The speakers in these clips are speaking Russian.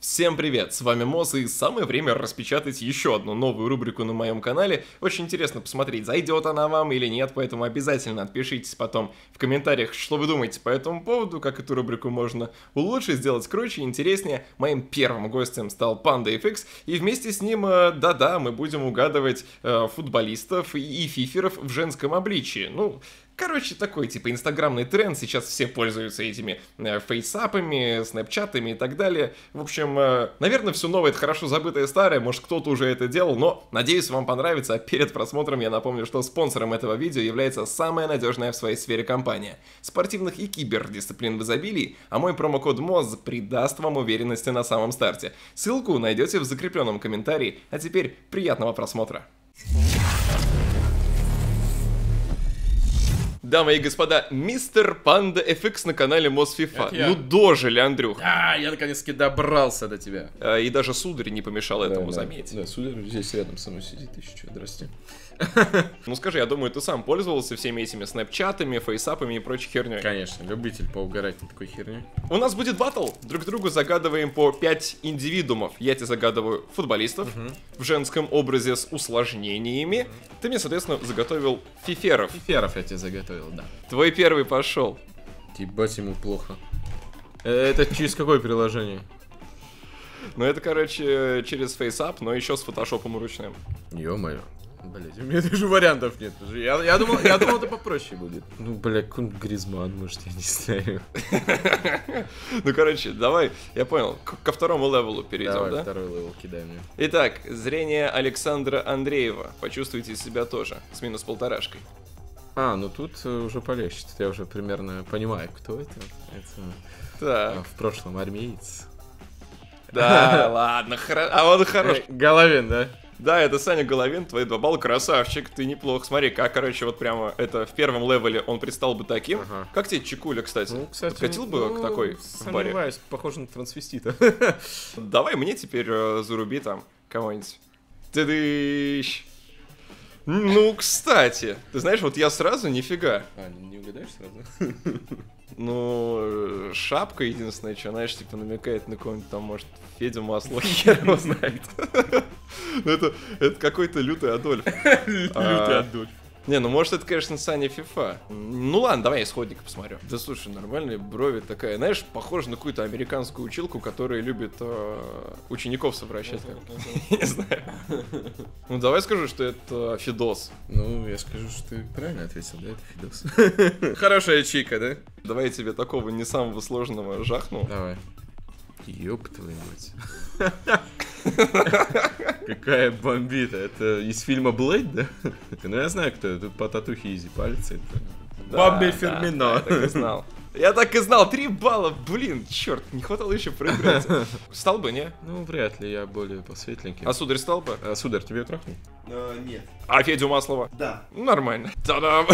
Всем привет, с вами Моз, и самое время распечатать еще одну новую рубрику на моем канале. Очень интересно посмотреть, зайдет она вам или нет, поэтому обязательно отпишитесь потом в комментариях, что вы думаете по этому поводу, как эту рубрику можно улучшить, сделать круче, интереснее. Моим первым гостем стал PandaFX, и вместе с ним, да-да, мы будем угадывать футболистов и фиферов в женском обличии. Ну, короче, такой типа инстаграмный тренд, сейчас все пользуются этими фейсапами, снэпчатами и так далее. В общем, наверное, все новое — это хорошо забытое старое, может кто-то уже это делал, но надеюсь, вам понравится. А перед просмотром я напомню, что спонсором этого видео является самая надежная в своей сфере компания спортивных и кибердисциплин в изобилии, а мой промокод МОЗ придаст вам уверенности на самом старте. Ссылку найдете в закрепленном комментарии, а теперь приятного просмотра. Дамы и господа, мистер PandaFX на канале Мосфифа. Ну дожили, Андрюх. Да, я наконец-таки добрался до тебя. И даже сударь не помешал этому, заметить. Да, сударь здесь рядом со мной сидит, ты что, здрасте. Ну скажи, я думаю, ты сам пользовался всеми этими снэпчатами, фейсапами и прочей херней? Конечно, любитель поугарать на такой херне. У нас будет баттл. Друг другу загадываем по 5 индивидуумов. Я тебе загадываю футболистов в женском образе с усложнениями. Ты мне, соответственно, заготовил фиферов. Фиферов я тебе заготовил, да. Твой первый пошел. Ебать ему плохо. Это через какое приложение? Ну это, короче, через фейсап, но еще с фотошопом ручным. Ё-моё. Блять, у меня даже вариантов нет. Я думал, это попроще будет. Ну, бля, какой-нибудь Гризман, может, я не знаю. Ну, короче, давай, я понял, ко второму левелу перейдем, да? Давай, второй левел кидай мне. Итак, зрение Александра Андреева. Почувствуйте себя тоже, с минус полторашкой. А, ну тут уже полегче. Тут я уже примерно понимаю, кто это. Это в прошлом армеец. Да, ладно, а он хорош. Головин, да? Да, это Саня Головин, твои 2 балла, красавчик, ты неплох. Смотри, как, короче, вот прямо это в первом левеле он предстал бы таким. Ага. Как тебе Чикуля, кстати? Ну, кстати, подкатил бы к такой в баре? Сомневаюсь, похож на трансвестита. Давай мне теперь заруби там кого-нибудь. Ты-дыщ. Ну, кстати, ты знаешь, вот я сразу нифига. А, не угадаешь сразу? Ну, шапка единственная, что, знаешь, типа намекает на кого-нибудь там, может, Федю Масло, хер его знает. Это какой-то лютый Адольф. Лютый Адольф. Не, ну может это, конечно, Саня Фифа. Ну ладно, давай я исходника посмотрю. Да слушай, нормальные брови такая, знаешь, похоже на какую-то американскую училку, которая любит учеников совращать. Не знаю. Ну давай скажу, что это Фидос. Ну, я скажу, что ты правильно ответил, да, это Фидос. Хорошая чика, да? Давай я тебе такого не самого сложного жахну. Давай. Ёб твою мать. Какая бомбита. Это из фильма Блэйд, да? Ну я знаю, кто это. Тут по татухе изи пальцы. Бобби Фермино. Я так и знал. Я так и знал, 3 балла, блин, черт, не хватало еще проиграть. Стал бы, не? Ну, вряд ли, я более посветленький. А сударь стал бы? Сударь, тебе трахнул? Нет. А Федю Маслова? Да. Нормально. Та-дам!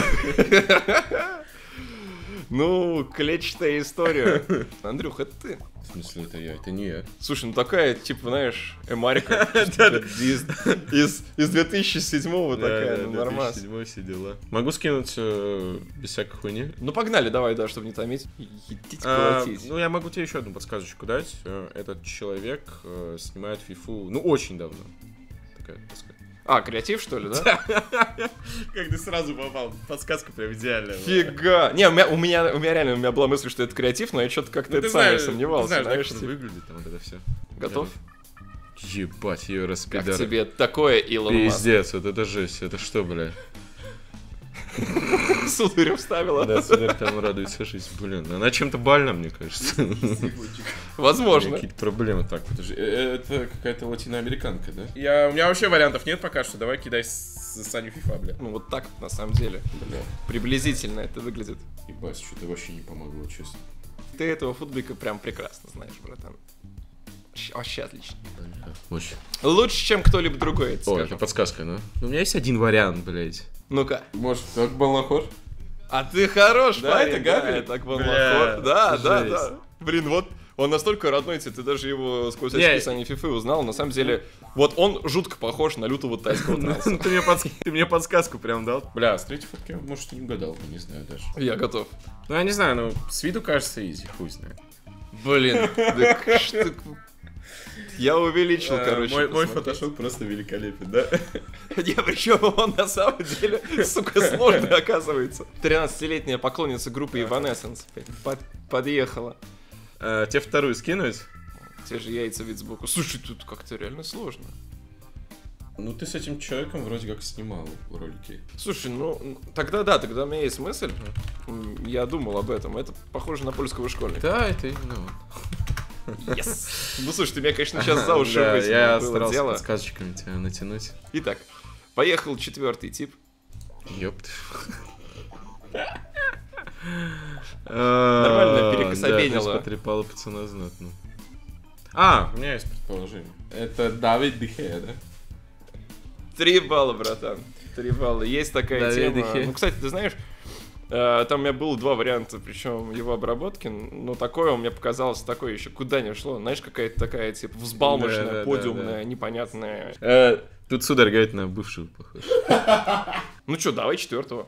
Ну, клетчатая история. Андрюх, это ты. В смысле, это я? Это не я. Слушай, ну такая, типа, знаешь, эмарика из 2007-го такая, ну нормально. 2007 все дела. Могу скинуть без всякой хуйни? Ну погнали, давай, да, чтобы не томить. Едить, колотить. Ну, я могу тебе еще одну подсказочку дать. Этот человек снимает фифу, ну, очень давно. Такая подсказка. А, креатив, что ли, да? Как ты сразу попал. Подсказка прям идеальная. Фига. Не, у меня реально была мысль, что это креатив, но я что-то как-то это сам сомневался. Ты знаешь, как это выглядит, там вот это все. Готов? Ебать, ее распидор. Как тебе такое, Илон Маск? Пиздец, вот это жесть. Это что, бля? Сударь вставила. Да, сударь там радуется жизнь. Блин, она чем-то больна, мне кажется. Возможно. Какие-то проблемы. Так, подожди. Это какая-то латиноамериканка, да? У меня вообще вариантов нет пока что. Давай кидай Саню Фифа, бля. Ну вот так на самом деле. Приблизительно это выглядит. Ебать, что-то вообще не помогло, честно. Ты этого футбика прям прекрасно знаешь, братан. Вообще отлично. Очень. Лучше, чем кто-либо другой, это О, скажу. это подсказка, ну? У меня есть один вариант, блядь. Ну-ка. Может, так Балнахор? А ты хорош, да, парень. это Габи? Да, это Акбалнахор. Да, да, жесть. да. Блин, вот он настолько родной тебе, ты даже его сквозь очки Сани Фифы узнал. На самом деле, вот он жутко похож на лютого тайского транса. Ты мне подсказку прям дал. Бля, с третьей фотки, может, и не угадал, не знаю даже. Я готов. Ну, я не знаю, ну, с виду кажется изи, хуй знает. Блин, Я увеличил, короче. Мой посмотреть. фотошоп просто великолепен, да? Не, причем он на самом деле, сука, сложный оказывается. 13-летняя поклонница группы Evanescence подъехала. Тебе вторую скинуть? Те же яйца вид сбоку. Слушай, тут как-то реально сложно. Ну, ты с этим человеком вроде как снимал ролики. Слушай, ну, тогда да, тогда у меня есть мысль. Я думал об этом. Это похоже на польского школьника. Да, это именно он. Yes. Ну, слушай, ты меня, конечно, сейчас за уши Да, вытянул. я было старался дело. подсказочками тебя натянуть. Итак, поехал 4-й тип. Ёпт. Нормально перекособенило. Да, потрепало пацана знатно. У меня есть предположение. Это Давид Де Геа, да? 3 балла, братан. 3 балла. Есть такая Давид Де тема. Геа. Ну, кстати, ты знаешь, там у меня было 2 варианта, причем его обработки. Но такое у меня показалось, такое еще куда не шло. Знаешь, какая-то такая, типа, взбалмошная, Да, подиумная, непонятная. Тут сударь говорит на бывшую, похож. Ну что, давай 4-го.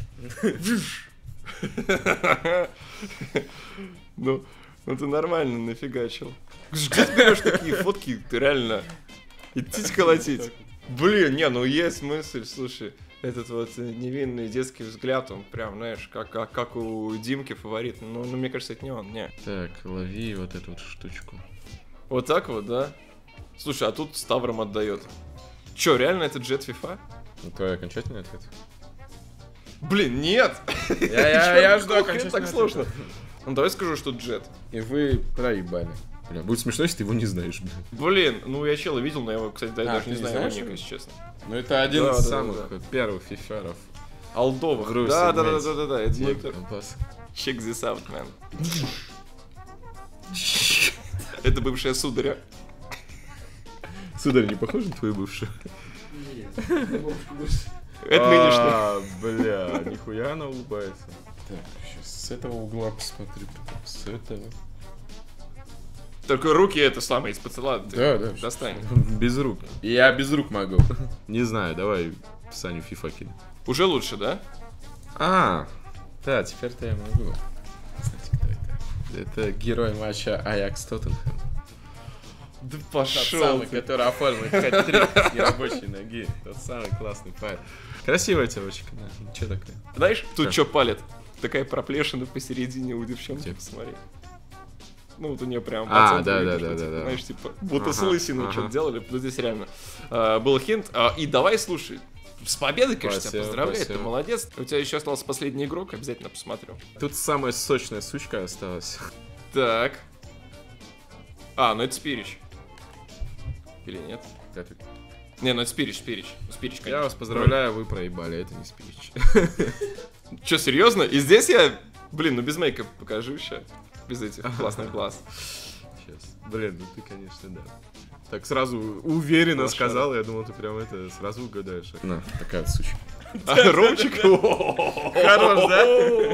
Ну, ты нормально нафигачил. Где ты берешь такие фотки? Ты реально идти колотить. Блин, не, ну есть мысль, слушай. Этот вот невинный детский взгляд, он прям, знаешь, как у Димки фаворит. Ну, мне кажется, это не он, не. Так, лови вот эту вот штучку. Вот так вот, да? Слушай, а тут Ставром отдает. Че, реально это Джет FIFA? Ну, твой окончательный ответ? Блин, нет! Я Чё, жду так окончательный сложно. ответ. Ну, давай скажу, что Джет. И вы проебали. Бля, будет смешно, если ты его не знаешь, бля. Блин, ну я чела видел, но я его, кстати, даже ты не не знаю его знаешь ника, его? если честно. Ну, это один Да, из да, самых да. первых фиферов. Алдовых. Грусть, Да, сегмент. это Диего супер. Компас. Check this out, man. Это бывшая сударя. Сударь, не похож на твою бывшую? Это нынешняя. Бля, нихуя она улыбается. Так, сейчас с этого угла посмотрю, потом с этого. Только руки это самое из поцела. Да. Достань. Без рук. Я без рук могу. Не знаю, давай Саню фифа кинем. Уже лучше, да? Да, теперь-то я могу. Знаете, кто это? Это герой матча Аякс Тоттенхэм. Да Тот пошел. самый, который оформил хэт-трик с нерабочей ноги. Тот самый классный парень. Красивая девочка, да. Че такое? Знаешь, тут Что? что палит? Такая проплешина посередине у девчонки, Где? посмотри. Ну вот у нее прям Да. знаешь, типа, будто с Ага, лысиной ага. что-то делали, но здесь реально был хинт. И давай, слушай, с победой, конечно, тебя Спасибо, поздравляю, ты спасибо. молодец. У тебя еще остался последний игрок, обязательно посмотрю. Тут самая сочная сучка осталась. Так. Ну это Спирич. Или нет? Не, ну это Спирич, конечно. Я вас поздравляю, вы проебали, это не спич. Че, серьезно? И здесь я, блин, ну без мейка покажу сейчас. Без этих классных глаз. Сейчас. Блин, ну ты, конечно, да. Так сразу уверенно Лошара. сказал, я думал, ты прям это сразу угадаешь. На, такая сучка. Ромчик? Хорош, да?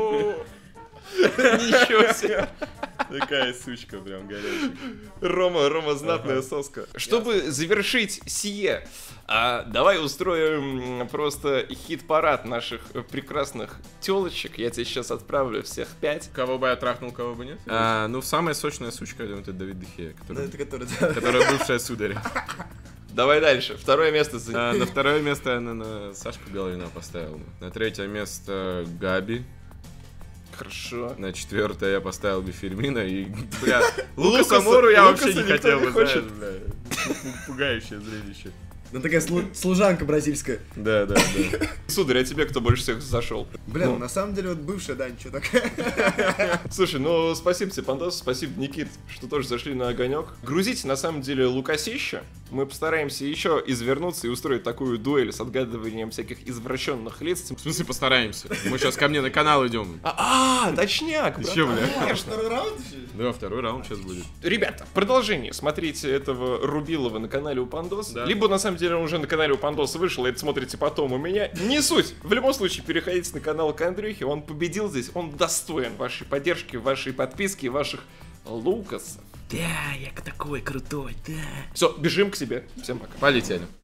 Ничего себе. Такая сучка прям горячая. Рома, знатная соска. Чтобы завершить сие, давай устроим просто хит-парад наших прекрасных телочек. Я тебе сейчас отправлю всех 5. Кого бы я трахнул, кого бы нет? Ну, самая сочная сучка, я думаю, это Давид Де Геа, Да. которая бывшая сударь. Давай дальше. Второе место занял. На второе место я на Сашку Головина поставил. На третье место Габи. Хорошо. На четвертое я поставил бы Фермина и, бля, Лукаса- Лукаса Мору я вообще Лукаса не никто хотел не бы, хочет. знаешь, бля. Пугающее зрелище. Ну такая служанка бразильская. Да. Сударь, а тебе кто больше всех зашел? Блин, Ну. на самом деле вот бывшая, да, ничего такая. Слушай, ну спасибо тебе, Пандос, спасибо, Никит, что тоже зашли на огонек. Грузите, на самом деле, Лукасища. Мы постараемся еще извернуться и устроить такую дуэль с отгадыванием всяких извращенных лиц. В смысле постараемся? Мы сейчас ко мне на канал идем. Точняк! Еще, бля. Конечно. Второй раунд еще? Да, второй раунд сейчас будет. Ребята, продолжение. Смотрите этого Рубилова на канале у Пандоса. Да. Либо, на самом деле, он уже на канале у Пандоса вышел, и это смотрите потом у меня. Не суть. В любом случае, переходите на канал к Андрюхе. Он победил здесь. Он достоин вашей поддержки, вашей подписки, ваших лукасов. Да, я такой крутой, да. Все, бежим к себе. Всем пока. Полетели.